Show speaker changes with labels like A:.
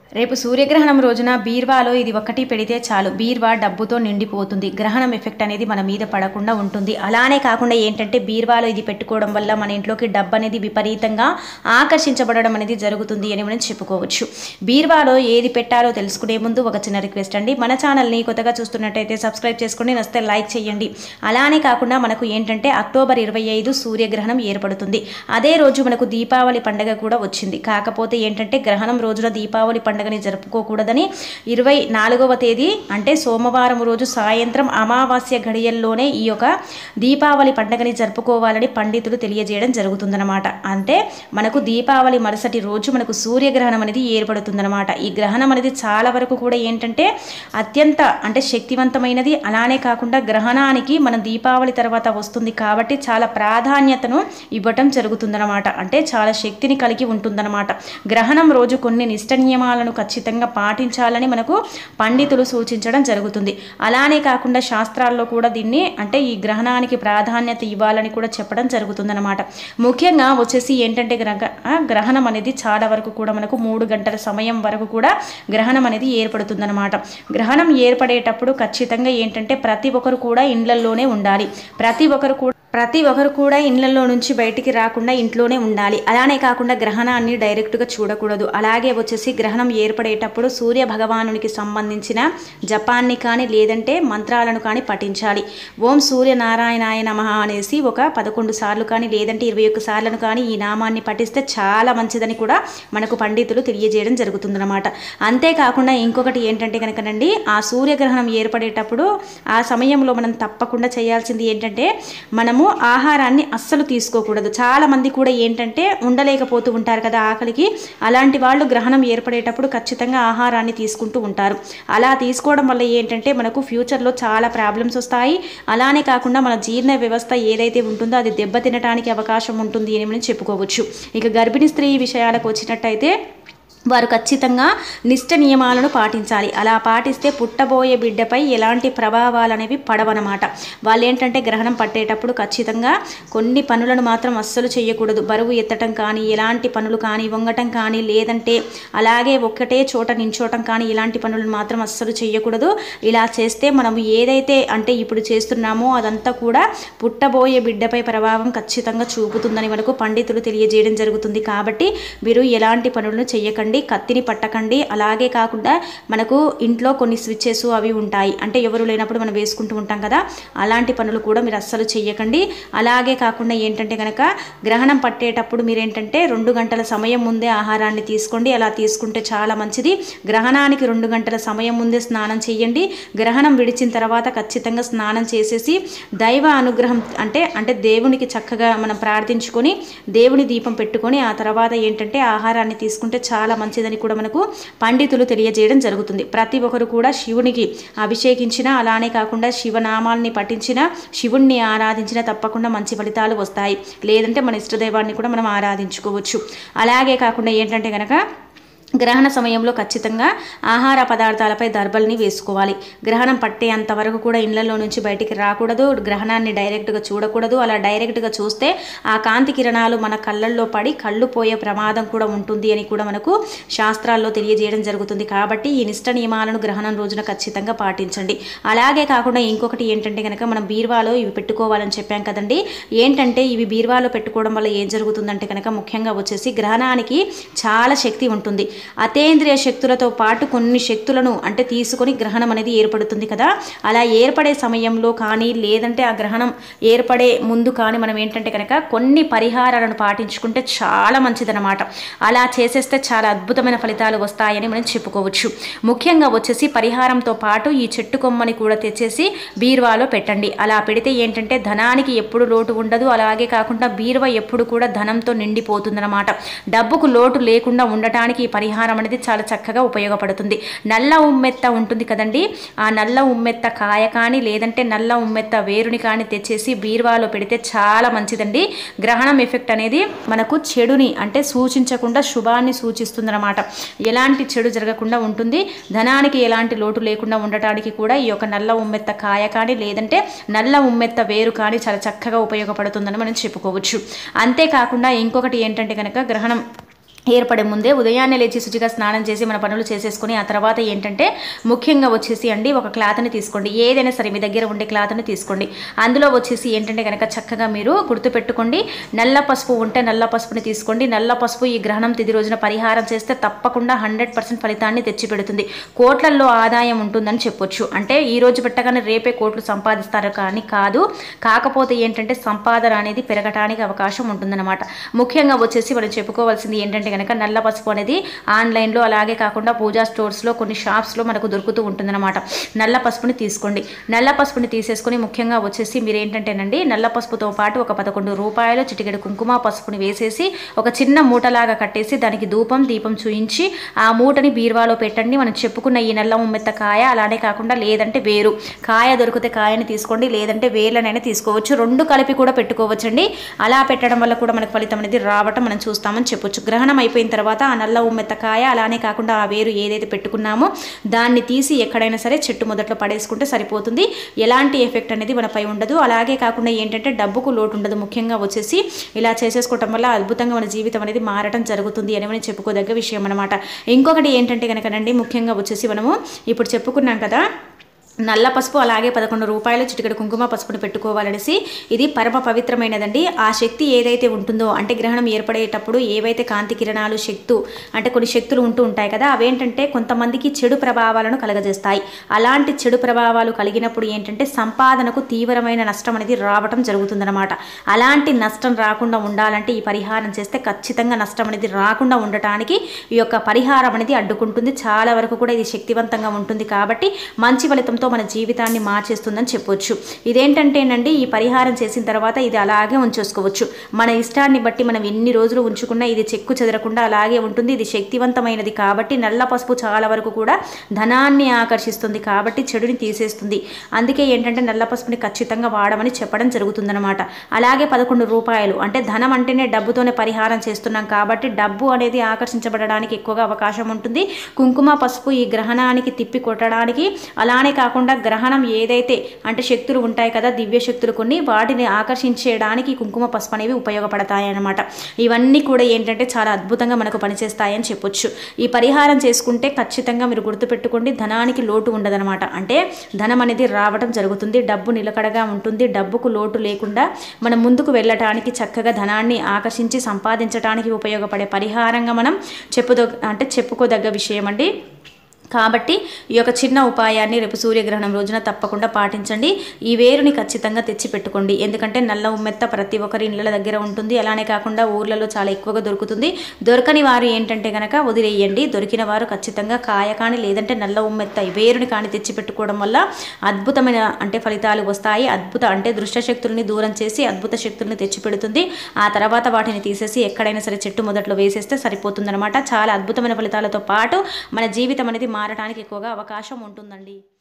A: రేపు సూర్యగ్రహణం రోజున బీర్వాలో ఇది ఒకటి పెడితే చాలు, బీర్వా డబ్బుతో నిండిపోతుంది. గ్రహణం ఎఫెక్ట్ అనేది మన మీద పడకుండా ఉంటుంది. అలానే కాకుండా ఏంటంటే బీర్వాలో ఇది పెట్టుకోవడం వల్ల మన ఇంట్లోకి డబ్బు అనేది విపరీతంగా ఆకర్షించబడడం అనేది జరుగుతుంది అని మనం చెప్పుకోవచ్చు. బీర్వాలో ఏది పెట్టాలో తెలుసుకునే ముందు ఒక చిన్న రిక్వెస్ట్ అండి, మన ఛానల్ని కొత్తగా చూస్తున్నట్టయితే సబ్స్క్రైబ్ చేసుకోండి, నచ్చితే లైక్ చేయండి. అలానే కాకుండా మనకు ఏంటంటే అక్టోబర్ 25 సూర్యగ్రహణం ఏర్పడుతుంది. అదే రోజు మనకు దీపావళి పండుగ కూడా వచ్చింది. కాకపోతే ఏంటంటే గ్రహణం రోజున దీపావళి పండుగని జరుపుకోకూడదని 24వ తేదీ అంటే సోమవారం రోజు సాయంత్రం అమావాస్య గడియల్లోనే ఈ యొక్క దీపావళి పండుగని జరుపుకోవాలని పండితులు తెలియజేయడం జరుగుతుందన్నమాట. అంటే మనకు దీపావళి మరుసటి రోజు మనకు సూర్యగ్రహణం అనేది ఏర్పడుతుందన్నమాట. ఈ గ్రహణం అనేది చాలా వరకు కూడా ఏంటంటే అత్యంత అంటే శక్తివంతమైనది. అలానే కాకుండా గ్రహణానికి మనం దీపావళి తర్వాత వస్తుంది కాబట్టి చాలా ప్రాధాన్యతను ఇవ్వటం జరుగుతుందన్నమాట. అంటే చాలా శక్తిని కలిగి ఉంటుందన్నమాట. గ్రహణం రోజు కొన్ని నిష్ట నియమాలను ఖచ్చితంగా పాటించాలని మనకు పండితులు సూచించడం జరుగుతుంది. అలానే కాకుండా శాస్త్రాల్లో కూడా దీన్ని అంటే ఈ గ్రహణానికి ప్రాధాన్యత ఇవ్వాలని కూడా చెప్పడం జరుగుతుందన్నమాట. ముఖ్యంగా వచ్చేసి ఏంటంటే గ్రహణం అనేది చాలా వరకు కూడా మనకు 3 గంటల సమయం వరకు కూడా గ్రహణం అనేది ఏర్పడుతుందన్నమాట. గ్రహణం ఏర్పడేటప్పుడు ఖచ్చితంగా ఏంటంటే ప్రతి ఒక్కరు కూడా ఇండ్లల్లోనే ఉండాలి. ప్రతి ఒక్కరు కూడా ఇళ్లలో నుంచి బయటికి రాకుండా ఇంట్లోనే ఉండాలి. అలానే కాకుండా గ్రహణాన్ని డైరెక్ట్గా చూడకూడదు. అలాగే వచ్చేసి గ్రహణం ఏర్పడేటప్పుడు సూర్య భగవానునికి సంబంధించిన జపాన్ని కానీ లేదంటే మంత్రాలను కానీ పఠించాలి. ఓం సూర్యనారాయణాయ నమః అనేసి ఒక 11 సార్లు కానీ లేదంటే 21 సార్లను కానీ ఈ నామాన్ని పఠిస్తే చాలా మంచిదని కూడా మనకు పండితులు తెలియజేయడం జరుగుతుందన్నమాట. అంతేకాకుండా ఇంకొకటి ఏంటంటే కనుకనండి, ఆ సూర్యగ్రహణం ఏర్పడేటప్పుడు ఆ సమయంలో మనం తప్పకుండా చేయాల్సింది ఏంటంటే మనము ఆహారాన్ని అస్సలు తీసుకోకూడదు. చాలా మంది కూడా ఏంటంటే ఉండలేకపోతూ ఉంటారు కదా ఆకలికి. అలాంటి వాళ్ళు గ్రహణం ఏర్పడేటప్పుడు ఖచ్చితంగా ఆహారాన్ని తీసుకుంటూ ఉంటారు. అలా తీసుకోవడం వల్ల ఏంటంటే మనకు ఫ్యూచర్లో చాలా ప్రాబ్లమ్స్ వస్తాయి. అలానే కాకుండా మన జీర్ణ వ్యవస్థ ఏదైతే ఉంటుందో అది దెబ్బతినడానికి అవకాశం ఉంటుంది అని మనం చెప్పుకోవచ్చు. ఇక గర్భిణీ స్త్రీ విషయాలకు వచ్చినట్టయితే వారు ఖచ్చితంగా నిష్ట నియమాలను పాటించాలి. అలా పాటిస్తే పుట్టబోయే బిడ్డపై ఎలాంటి ప్రభావాలు అనేవి పడవన్నమాట. వాళ్ళు ఏంటంటే గ్రహణం పట్టేటప్పుడు ఖచ్చితంగా కొన్ని పనులను మాత్రం అస్సలు చేయకూడదు. బరువు ఎత్తటం కానీ ఎలాంటి పనులు కానీ వంగటం కానీ లేదంటే అలాగే ఒక్కటే చోట నించోటం కానీ ఇలాంటి పనులను మాత్రం అస్సలు చేయకూడదు. ఇలా చేస్తే మనం ఏదైతే అంటే ఇప్పుడు చేస్తున్నామో అదంతా కూడా పుట్టబోయే బిడ్డపై ప్రభావం ఖచ్చితంగా చూపుతుందని మనకు పండితులు తెలియజేయడం జరుగుతుంది. కాబట్టి మీరు ఎలాంటి పనులను చేయకండి, కత్తిని పట్టకండి. అలాగే కాకుండా మనకు ఇంట్లో కొన్ని స్విచ్చెస్ అవి ఉంటాయి, అంటే ఎవరు లేనప్పుడు మనం వేసుకుంటూ ఉంటాం కదా, అలాంటి పనులు కూడా మీరు అస్సలు చెయ్యకండి. అలాగే కాకుండా ఏంటంటే కనుక గ్రహణం పట్టేటప్పుడు మీరు ఏంటంటే 2 గంటల సమయం ముందే ఆహారాన్ని తీసుకోండి. అలా తీసుకుంటే చాలా మంచిది. గ్రహణానికి 2 గంటల సమయం ముందే స్నానం చేయండి. గ్రహణం విడిచిన తర్వాత ఖచ్చితంగా స్నానం చేసేసి దైవ అనుగ్రహం అంటే దేవునికి చక్కగా మనం ప్రార్థించుకొని దేవుని దీపం పెట్టుకొని ఆ తర్వాత ఏంటంటే ఆహారాన్ని తీసుకుంటే చాలా మంచిదని కూడా మనకు పండితులు తెలియజేయడం జరుగుతుంది. ప్రతి ఒక్కరు కూడా శివునికి అభిషేకించిన అలానే కాకుండా శివనామాల్ని పఠించిన శివుణ్ణి ఆరాధించిన తప్పకుండా మంచి ఫలితాలు వస్తాయి. లేదంటే మన ఇష్టదైవాన్ని కూడా మనం ఆరాధించుకోవచ్చు. అలాగే కాకుండా ఏంటంటే కనుక గ్రహణ సమయంలో ఖచ్చితంగా ఆహార పదార్థాలపై దర్బల్ని వేసుకోవాలి. గ్రహణం పట్టే అంతవరకు కూడా ఇళ్లలో నుంచి బయటికి రాకూడదు. గ్రహణాన్ని డైరెక్ట్గా చూడకూడదు. అలా డైరెక్ట్గా చూస్తే ఆ కాంతి కిరణాలు మన కళ్ళల్లో పడి కళ్ళు పోయే ప్రమాదం కూడా ఉంటుంది అని కూడా మనకు శాస్త్రాల్లో తెలియజేయడం జరుగుతుంది. కాబట్టి ఈ నిష్ట నియమాలను గ్రహణం రోజున ఖచ్చితంగా పాటించండి. అలాగే కాకుండా ఇంకొకటి ఏంటంటే కనుక మనం బీర్వాలో ఇవి పెట్టుకోవాలని చెప్పాం కదండి. ఏంటంటే ఇవి బీర్వాలో పెట్టుకోవడం వల్ల ఏం జరుగుతుందంటే కనుక ముఖ్యంగా వచ్చేసి గ్రహణానికి చాలా శక్తి ఉంటుంది. అతేంద్రియ శక్తులతో పాటు కొన్ని శక్తులను అంటే తీసుకొని గ్రహణం అనేది ఏర్పడుతుంది కదా. అలా ఏర్పడే సమయంలో కానీ లేదంటే ఆ గ్రహణం ఏర్పడే ముందు కానీ మనం ఏంటంటే కనుక కొన్ని పరిహారాలను పాటించుకుంటే చాలా మంచిదన్నమాట. అలా చేసేస్తే చాలా అద్భుతమైన ఫలితాలు వస్తాయని మనం చెప్పుకోవచ్చు. ముఖ్యంగా వచ్చేసి పరిహారంతో పాటు ఈ చెట్టు కొమ్మని కూడా తెచ్చేసి బీర్వాలో పెట్టండి. అలా పెడితే ఏంటంటే ధనానికి ఎప్పుడు లోటు ఉండదు. అలాగే కాకుండా బీర్వా ఎప్పుడు కూడా ధనంతో నిండిపోతుందన్నమాట. డబ్బుకు లోటు లేకుండా ఉండటానికి ఈ పరిహారం అనేది చాలా చక్కగా ఉపయోగపడుతుంది. నల్ల ఉమ్మెత్త ఉంటుంది కదండి, ఆ నల్ల ఉమ్మెత్త కాయ కానీ లేదంటే నల్ల ఉమ్మెత్త వేరుని కానీ తెచ్చేసి బీర్వాలో పెడితే చాలా మంచిదండి. గ్రహణం ఎఫెక్ట్ అనేది మనకు చెడుని అంటే సూచించకుండా శుభాన్ని సూచిస్తుందన్నమాట. ఎలాంటి చెడు జరగకుండా ఉంటుంది. ధనానికి ఎలాంటి లోటు లేకుండా ఉండటానికి కూడా ఈ యొక్క నల్ల ఉమ్మెత్త కాయ కానీ లేదంటే నల్ల ఉమ్మెత్త వేరు కానీ చాలా చక్కగా ఉపయోగపడుతుందని మనం చెప్పుకోవచ్చు. అంతేకాకుండా ఇంకొకటి ఏంటంటే కనుక గ్రహణం ఏర్పడే ముందే ఉదయాన్నే లేచి శుచిగా స్నానం చేసి మన పనులు చేసేసుకొని ఆ తర్వాత ఏంటంటే ముఖ్యంగా వచ్చేసి అండి ఒక క్లాత్ని తీసుకోండి, ఏదైనా సరే మీ దగ్గర ఉండే క్లాత్ని తీసుకోండి. అందులో వచ్చేసి ఏంటంటే కనుక చక్కగా మీరు గుర్తుపెట్టుకోండి, నల్ల పసుపు ఉంటే నల్ల పసుపుని తీసుకోండి. నల్ల పసుపు ఈ గ్రహణం తిథి రోజున పరిహారం చేస్తే తప్పకుండా 100% ఫలితాన్ని తెచ్చిపెడుతుంది. కోట్లల్లో ఆదాయం ఉంటుందని చెప్పొచ్చు. అంటే ఈ రోజు పెట్టగానే రేపే కోట్లు సంపాదిస్తారు కానీ కాదు, కాకపోతే ఏంటంటే సంపాదన అనేది పెరగటానికి అవకాశం ఉంటుందన్నమాట. ముఖ్యంగా వచ్చేసి మనం చెప్పుకోవాల్సింది ఏంటంటే కనుక నల్ల పసుపు అనేది ఆన్లైన్లో అలాగే కాకుండా పూజా స్టోర్స్లో కొన్ని షాప్స్లో మనకు దొరుకుతూ ఉంటుందన్నమాట. నల్ల పసుపుని తీసుకోండి. నల్ల పసుపుని తీసేసుకొని ముఖ్యంగా వచ్చేసి మీరు ఏంటంటేనండి నల్ల పసుపుతో పాటు ఒక 11 రూపాయలు చిటికెడు కుంకుమ పసుపుని వేసేసి ఒక చిన్న మూటలాగా కట్టేసి దానికి దీపం చూయించి ఆ మూటని బీరువాలో పెట్టండి. మనం చెప్పుకున్న ఈ నల్ల ఉమ్మెత్త కాయ, అలానే కాకుండా లేదంటే వేరు కాయ దొరికితే కాయని తీసుకోండి, లేదంటే వేర్లనైనా తీసుకోవచ్చు. 2 కలిపి కూడా పెట్టుకోవచ్చండి. అలా పెట్టడం వల్ల కూడా మనకు ఫలితం అనేది రావటం మనం చూస్తామని చెప్పొచ్చు. గ్రహణం అయిపోయిన తర్వాత ఆ నల్ల ఉమ్మెత్తకాయ అలానే కాకుండా ఆ వేరు ఏదైతే పెట్టుకున్నామో దాన్ని తీసి ఎక్కడైనా సరే చెట్టు మొదట్లో పడేసుకుంటే సరిపోతుంది. ఎలాంటి ఎఫెక్ట్ అనేది మనపై ఉండదు. అలాగే కాకుండా ఏంటంటే డబ్బుకు లోటు ఉండదు. ముఖ్యంగా వచ్చేసి ఇలా చేసేసుకోవటం వల్ల అద్భుతంగా మన జీవితం అనేది మారటం జరుగుతుంది అని చెప్పుకోదగ్గ విషయం అనమాట. ఇంకొకటి ఏంటంటే కనుకనండి ముఖ్యంగా వచ్చేసి మనము ఇప్పుడు చెప్పుకున్నాం కదా నల్ల పసుపు అలాగే 11 రూపాయలు చిటికెడు కుంకుమ పసుపుని పెట్టుకోవాలనేసి. ఇది పరమ పవిత్రమైనదండి. ఆ శక్తి ఏదైతే ఉంటుందో అంటే గ్రహణం ఏర్పడేటప్పుడు ఏవైతే కాంతి కిరణాలు అంటే కొన్ని శక్తులు ఉంటూ ఉంటాయి కదా, అవేంటంటే కొంతమందికి చెడు ప్రభావాలను కలగజేస్తాయి. అలాంటి చెడు ప్రభావాలు కలిగినప్పుడు ఏంటంటే సంపాదనకు తీవ్రమైన నష్టం అనేది రావటం జరుగుతుందన్నమాట. అలాంటి నష్టం రాకుండా ఉండాలంటే ఈ పరిహారం చేస్తే ఖచ్చితంగా నష్టం అనేది రాకుండా ఉండటానికి ఈ యొక్క పరిహారం అనేది అడ్డుకుంటుంది. చాలా వరకు కూడా ఇది శక్తివంతంగా ఉంటుంది కాబట్టి మంచి ఫలితంతో మన జీవితాన్ని మార్చేస్తుందని చెప్పొచ్చు. ఇదేంటంటేనండి ఈ పరిహారం చేసిన తర్వాత ఇది అలాగే ఉంచేసుకోవచ్చు. మన ఇష్టాన్ని బట్టి మనం ఎన్ని రోజులు ఉంచుకున్నా ఇది చెక్కు చెదరకుండా అలాగే ఉంటుంది. ఇది శక్తివంతమైనది కాబట్టి నల్ల పసుపు చాలా వరకు కూడా ధనాన్ని ఆకర్షిస్తుంది కాబట్టి చెడుని తీసేస్తుంది. అందుకే ఏంటంటే నల్ల పసుపుని ఖచ్చితంగా వాడమని చెప్పడం జరుగుతుందన్నమాట. అలాగే 11 రూపాయలు అంటే ధనం అంటేనే డబ్బుతోనే పరిహారం చేస్తున్నాం కాబట్టి డబ్బు అనేది ఆకర్షించబడడానికి ఎక్కువగా అవకాశం ఉంటుంది. కుంకుమ పసుపు ఈ గ్రహణానికి తిప్పి కొట్టడానికి, అలానే కాకుండా గ్రహణం ఏదైతే అంటే శక్తులు ఉంటాయి కదా దివ్య శక్తులు కొన్ని, వాటిని ఆకర్షించడానికి కుంకుమ పసుపు అనేవి ఉపయోగపడతాయి అన్నమాట. ఇవన్నీ కూడా ఏంటంటే చాలా అద్భుతంగా మనకు పనిచేస్తాయని చెప్పొచ్చు. ఈ పరిహారం చేసుకుంటే ఖచ్చితంగా మీరు గుర్తుపెట్టుకోండి ధనానికి లోటు ఉండదనమాట. అంటే ధనం అనేది రావడం జరుగుతుంది, డబ్బు నిలకడగా ఉంటుంది, డబ్బుకు లోటు లేకుండా మనం ముందుకు వెళ్ళటానికి చక్కగా ధనాన్ని ఆకర్షించి సంపాదించడానికి ఉపయోగపడే పరిహారంగా మనం చెప్పుకోదగ్గ విషయం అండి. కాబట్టి ఈ యొక్క చిన్న ఉపాయాన్ని రేపు సూర్యగ్రహణం రోజున తప్పకుండా పాటించండి. ఈ వేరుని ఖచ్చితంగా తెచ్చి పెట్టుకోండి. ఎందుకంటే నల్ల ఉమ్మెత్త ప్రతి ఒక్కరి ఇళ్ళ దగ్గర ఉంటుంది. అలానే కాకుండా ఊర్లలో చాలా ఎక్కువగా దొరుకుతుంది. దొరకని వారు ఏంటంటే కనుక వదిలేయండి. దొరికిన వారు ఖచ్చితంగా కాయ కానీ లేదంటే నల్ల ఉమ్మెత్త వేరుని కానీ తెచ్చి పెట్టుకోవడం వల్ల అద్భుతమైన ఫలితాలు వస్తాయి. అంటే దుష్ట శక్తుల్ని దూరం చేసి అద్భుత శక్తుల్ని తెచ్చి పెడుతుంది. ఆ తర్వాత వాటిని తీసేసి ఎక్కడైనా సరే చెట్టు మొదట్లో వేసేస్తే సరిపోతుందన్నమాట. చాలా అద్భుతమైన ఫలితాలతో పాటు మన జీవితం అనేది మారడానికి ఎక్కువగా అవకాశం ఉంటుందండి.